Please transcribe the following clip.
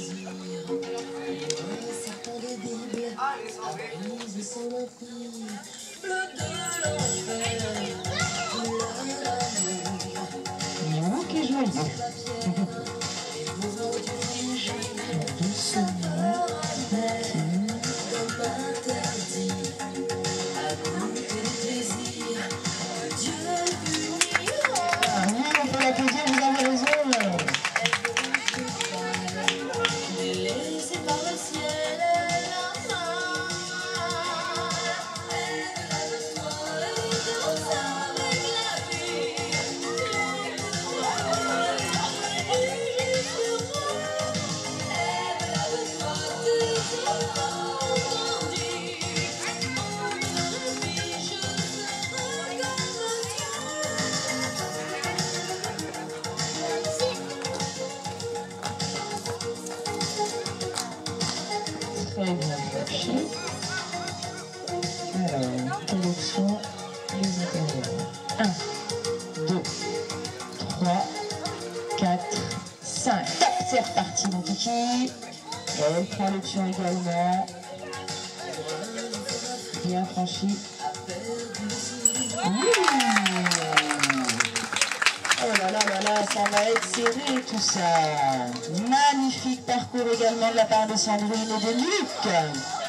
Ok, joyeux. Très bien cherché. Alors, quels sont les intérieurs? 1, 2, 3, 4, 5. C'est reparti mon kiki. Elle prend l'option également. Bien franchi. Oh là là là là, ça va être serré tout ça. Magnifique parcours également de la part de Sandrine et de Luc.